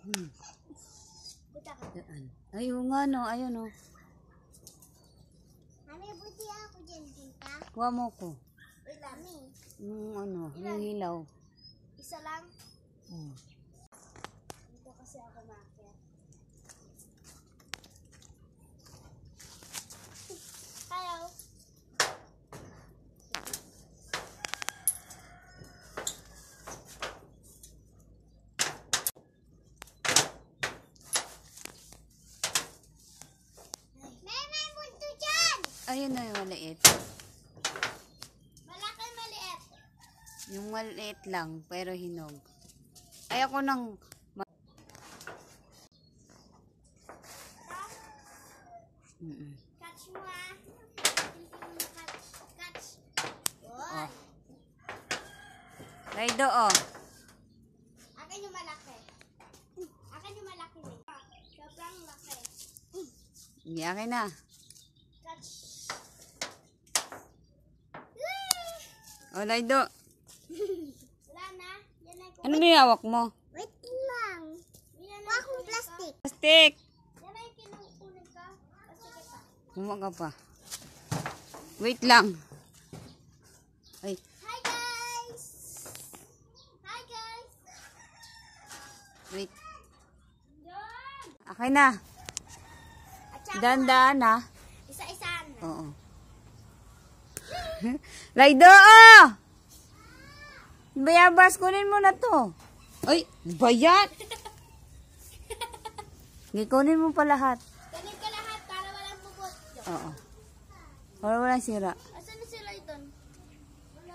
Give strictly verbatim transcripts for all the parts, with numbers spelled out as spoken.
Hmm. Ayun nga no, ayun no. Mami, buti ako dyan, punta. Kuha mo ko. Uy, Lami. Yung ano, yung hilaw. Isa lang. Hmm. Dito kasi ako maakyat. Hello. May may bunto dyan! Ayun na yung maliit. Malaki, maliit. Yung maliit lang, pero hinog. Ay ako nang... Mm -mm. Catch mo ah. Catch. Catch. Oh. Raido, oh. Akin yung malaki. Akin yung malaki. Sobrang laki. Hindi, akin na. Catch. Oh, Raido. Wala na. Yan na. Ano ba yung hawak mo? Wait lang. Huwag mong plastic. Plastic. Yan na yung kinukunin ka. Plastic ka. Kumuha ka pa. Wait lang. Ay. Hi guys! Hi guys! Wait. Yan! Akin na. At saka, Dandaan na. isa-isaan na. Oo. Raido, oh! Bayabas, kunin mo na to. Ay, bayat! Hindi, kunin mo pa lahat. Ganun ka lahat para walang bubot. Oo. Wala walang sira. Asan na sila ito? Wala.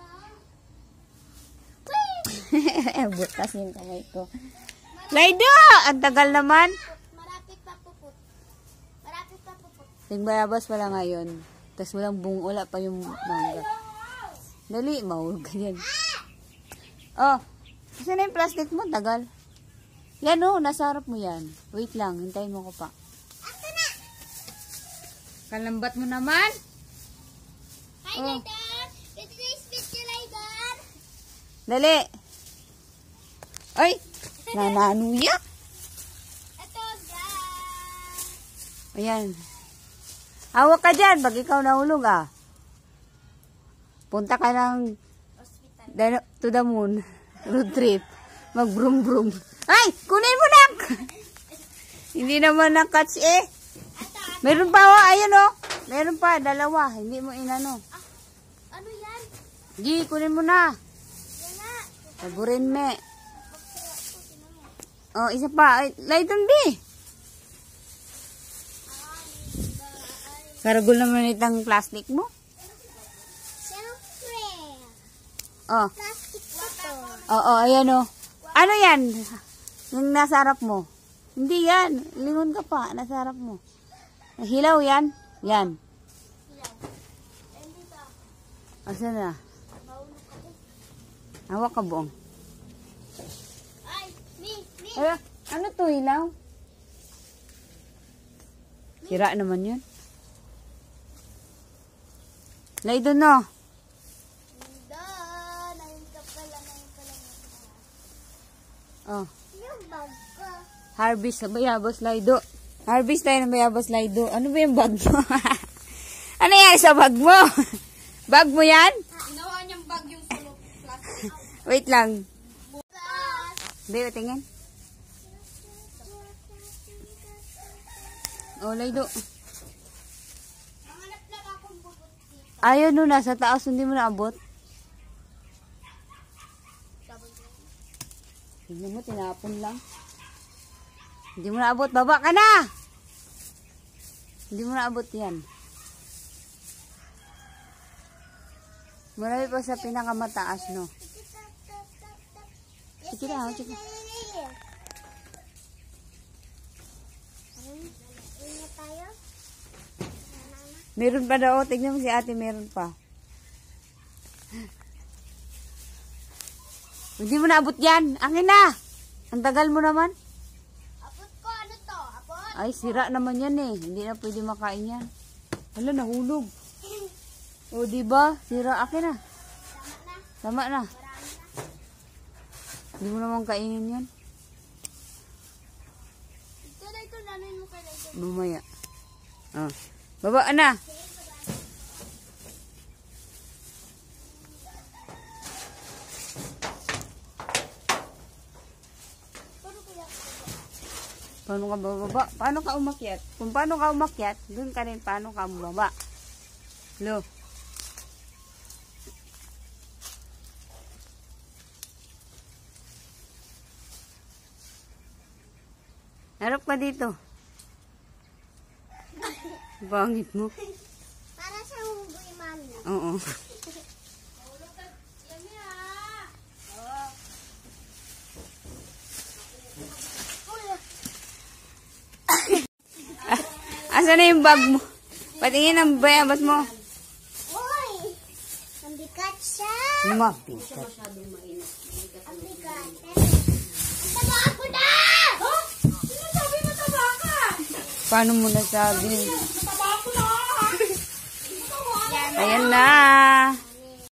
Butas yung kamay ko. Raido! Ang tagal naman. Marapit pa pupot. Marapit pa pupot. Nagbayabas pala ngayon. Tapos walang bung, wala pa yung mangga. Dali, mahulog ka yan. Oh, kasi na yung plastic mo, tagal. Yan oh, nasa harap mo yan. Wait lang, hintayin mo ko pa. Ito na! Kalambat mo naman. Hi, Oh. Laydan! Ito na yung speech ni Laydan! Dali. Ay, nananuya. Ito, guys! Ayan. Hawak ka dyan, pag ikaw nahulog ah. Punta ka ng Hospital. to the moon. Road trip. Mag brum brum. Ay, kunin mo na. Hindi naman na-catch eh. Ito, Meron pa oh, ayun oh. Meron pa, dalawa. Hindi mo inano. ano yan? Gi, kunin mo na. Yan nga. Taburin me. Baksira ko, tinan mo. Oh, isa pa. Ay, Layton B. Karagol naman itang plastic mo. Siyempre. Oh. Plastic pa to. Oo, ayan oh. Ano yan? Yung nasa harap mo. Hindi yan. Lingon ka pa. Nasa harap mo. Hilaw yan. Yan. Ilaw. Eh, dito. Asa na? Mahulog ako. Hawak ka buong. Ay, mi, mi. Ay, ano to hilaw? Sira naman yun. Laydo no. Doon. Ayun ka pala, ayun pala. Oh. Yung bag ko. Harvest sa Bayabas Laydo. Harvest tayo ng Bayabas Laydo. Ano ba yung bag mo? Ano yan sa bag mo? Bag mo yan? Ginawa niyang bag yung sulok. Plastic. Wait lang. Bukas. Bayo, tingin. Oh, Laydo. Manganap lang akong bubot dito. Ayaw no, nasa taas. Hindi mo naabot. Sabi ko. Tignan mo, tinapon lang. Hindi mo naabot. Baba ka na! Hindi mo naabot yan. Marami pa sa pinakamataas, no? Sige na, sige. Ingat tayo. Meron pa daw. Tignan mo si ate, meron pa. Hindi mo naabot yan. Akin na! Ang tagal mo naman. Apot ko, ano to? Apot? Ay, sira naman yan eh. Hindi na pwede makain yan. Hala, nahulog. O, diba? Sira. Akin na. Tama na. Tama na. Marami na. Hindi mo naman kainin yan. Bumaya. Oh. Baba na. Paano ka bababa? Paano ka umakyat? Kung paano ka umakyat, dun ka rin paano ka bumaba. Lo. Harap ka dito. Bangit mo. Para sa unggoy, mami. Oo. Asan na yung bag mo? Patingin ang bayabas mo. Uy! Ang bigat siya. Mabigat. Ang bigat. Taba ako na! Oh? Sino sabi mataba ka? Paano mo nasabi? Mataba ako na! Ayan na.